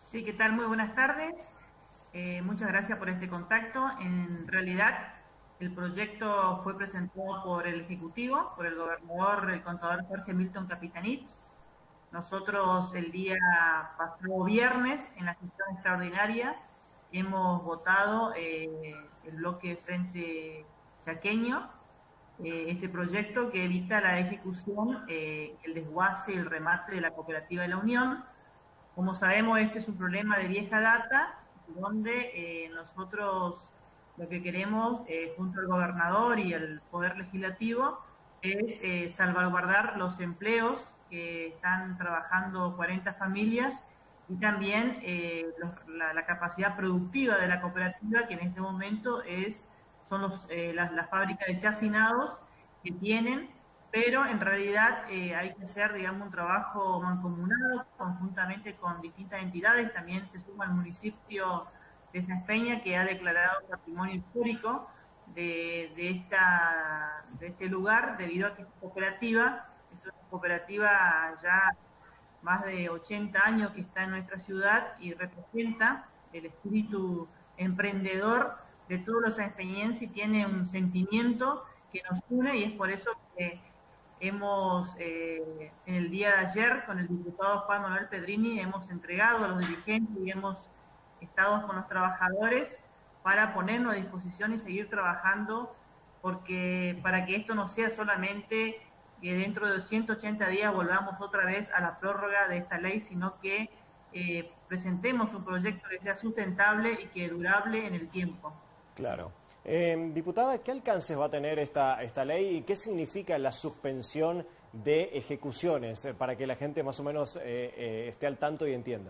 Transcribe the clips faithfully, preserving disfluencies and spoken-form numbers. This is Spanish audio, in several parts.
Sí, ¿qué tal? Muy buenas tardes. Eh, muchas gracias por este contacto. En realidad, el proyecto fue presentado por el Ejecutivo, por el gobernador, el contador Jorge Milton Capitanich. Nosotros el día pasado viernes, en la sesión extraordinaria, hemos votado eh, el bloque Frente Chaqueño, eh, este proyecto que evita la ejecución, eh, el desguace y el remate de la Cooperativa de la Unión. Como sabemos, este es un problema de vieja data, donde eh, nosotros lo que queremos, eh, junto al gobernador y el Poder Legislativo, es eh, salvaguardar los empleos que están trabajando cuarenta familias y también eh, los, la, la capacidad productiva de la cooperativa, que en este momento es son los, eh, las, las fábricas de chacinados que tienen, pero en realidad eh, hay que hacer, digamos, un trabajo mancomunado conjuntamente con distintas entidades. También se suma el municipio de Sáenz Peña, que ha declarado patrimonio histórico de, de, esta, de este lugar, debido a que esta cooperativa es una cooperativa ya más de ochenta años que está en nuestra ciudad y representa el espíritu emprendedor de todos los sanpeñenses y tiene un sentimiento que nos une, y es por eso que hemos, eh, en el día de ayer, con el diputado Juan Manuel Pedrini, hemos entregado a los dirigentes y hemos estado con los trabajadores para ponernos a disposición y seguir trabajando, porque para que esto no sea solamente que dentro de ciento ochenta días volvamos otra vez a la prórroga de esta ley, sino que eh, presentemos un proyecto que sea sustentable y que durable en el tiempo. Claro. Eh, diputada, ¿qué alcances va a tener esta, esta ley y qué significa la suspensión de ejecuciones, eh, para que la gente más o menos eh, eh, esté al tanto y entienda?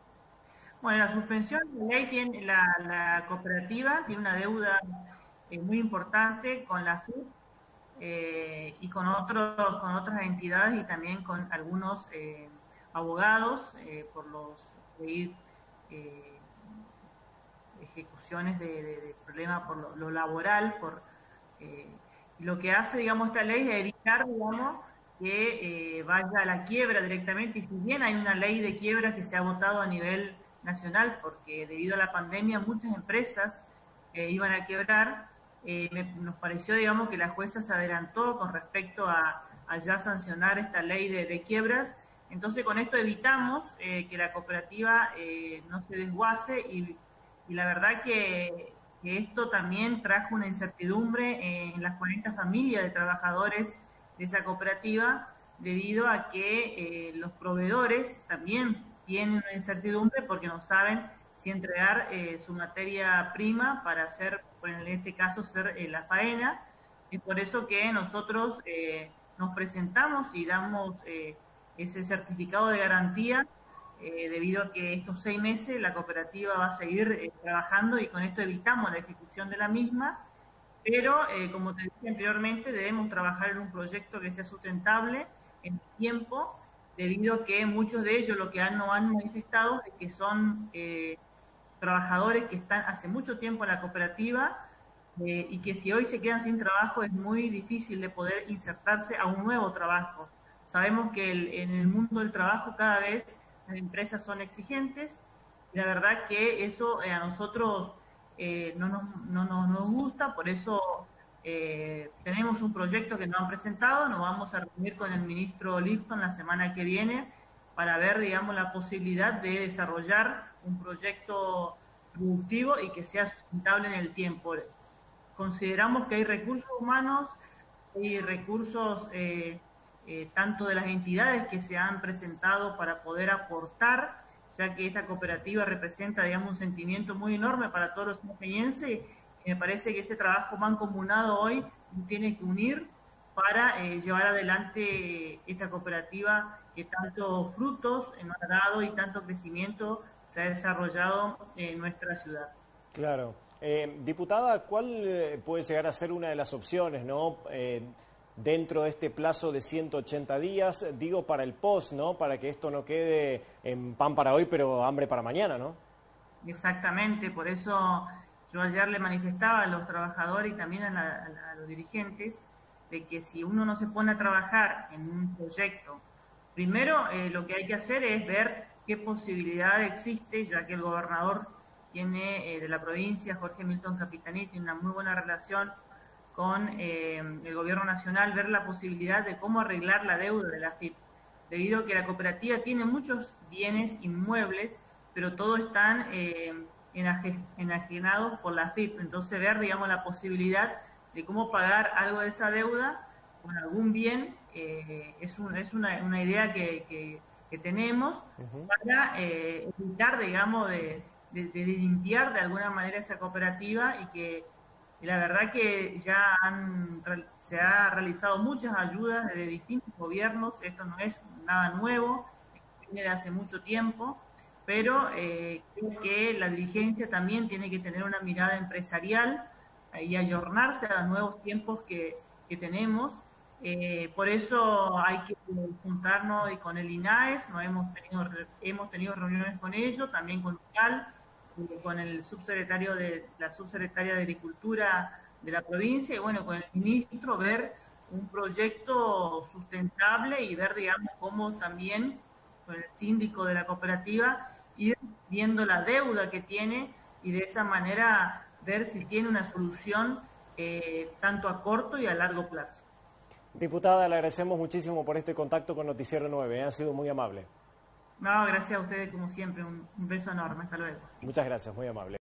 Bueno, la suspensión de la ley tiene, la, la cooperativa tiene una deuda eh, muy importante con la F U P eh, y con, otros, con otras entidades y también con algunos eh, abogados eh, por los de, eh, ejecuciones de, de, de problemas por lo, lo laboral, por eh, lo que hace, digamos, esta ley es evitar, digamos, que eh, vaya a la quiebra directamente, y si bien hay una ley de quiebra que se ha votado a nivel nacional, porque debido a la pandemia muchas empresas eh, iban a quebrar, eh, me, nos pareció, digamos, que la jueza se adelantó con respecto a, a ya sancionar esta ley de, de quiebras. Entonces con esto evitamos eh, que la cooperativa eh, no se desguace, y Y la verdad que, que esto también trajo una incertidumbre en las cuarenta familias de trabajadores de esa cooperativa, debido a que eh, los proveedores también tienen una incertidumbre porque no saben si entregar eh, su materia prima para hacer, en este caso, ser eh, la faena. Es por eso que nosotros eh, nos presentamos y damos eh, ese certificado de garantía, Eh, debido a que estos seis meses la cooperativa va a seguir eh, trabajando, y con esto evitamos la ejecución de la misma, pero eh, como te dije anteriormente, debemos trabajar en un proyecto que sea sustentable en el tiempo, debido a que muchos de ellos lo que han, no han manifestado es que son eh, trabajadores que están hace mucho tiempo en la cooperativa eh, y que si hoy se quedan sin trabajo es muy difícil de poder insertarse a un nuevo trabajo. Sabemos que el, en el mundo del trabajo cada vez las empresas son exigentes, y la verdad que eso eh, a nosotros eh, no, nos, no, no nos gusta. Por eso eh, tenemos un proyecto que nos han presentado. Nos vamos a reunir con el ministro Lipton la semana que viene para ver, digamos, la posibilidad de desarrollar un proyecto productivo y que sea sustentable en el tiempo. Consideramos que hay recursos humanos y recursos eh, Eh, tanto de las entidades que se han presentado para poder aportar, ya que esta cooperativa representa, digamos, un sentimiento muy enorme para todos los sanpeñenses, y me parece que ese trabajo mancomunado hoy tiene que unir para eh, llevar adelante esta cooperativa que tantos frutos nos ha dado y tanto crecimiento se ha desarrollado en nuestra ciudad. Claro. Eh, diputada, ¿cuál puede llegar a ser una de las opciones, no? Eh, dentro de este plazo de ciento ochenta días, digo, para el post, ¿no? Para que esto no quede en pan para hoy, pero hambre para mañana, ¿no? Exactamente, por eso yo ayer le manifestaba a los trabajadores y también a, la, a, la, a los dirigentes de que si uno no se pone a trabajar en un proyecto, primero eh, lo que hay que hacer es ver qué posibilidad existe, ya que el gobernador tiene eh, de la provincia, Jorge Milton Capitanich, tiene una muy buena relación con eh, el gobierno nacional, ver la posibilidad de cómo arreglar la deuda de la A F I P, debido a que la cooperativa tiene muchos bienes inmuebles, pero todos están eh, enajenados por la A F I P, entonces ver, digamos, la posibilidad de cómo pagar algo de esa deuda con algún bien, eh, es, un, es una, una idea que, que, que tenemos uh-huh. para eh, evitar, digamos, de, de, de limpiar de alguna manera esa cooperativa, y que y la verdad que ya han, se ha realizado muchas ayudas de distintos gobiernos, esto no es nada nuevo, viene de hace mucho tiempo, pero eh, creo que la dirigencia también tiene que tener una mirada empresarial y ayornarse a los nuevos tiempos que, que tenemos. Eh, por eso hay que juntarnos y con el I N A E S, nos hemos tenido, hemos tenido reuniones con ellos, también con Local, con el subsecretario de la subsecretaria de Agricultura de la provincia, y bueno, con el ministro, ver un proyecto sustentable y ver, digamos, cómo también con el síndico de la cooperativa ir viendo la deuda que tiene, y de esa manera ver si tiene una solución eh, tanto a corto y a largo plazo. Diputada, le agradecemos muchísimo por este contacto con Noticiero nueve, ¿eh? Ha sido muy amable. No, gracias a ustedes como siempre, un, un beso enorme, hasta luego. Muchas gracias, muy amable.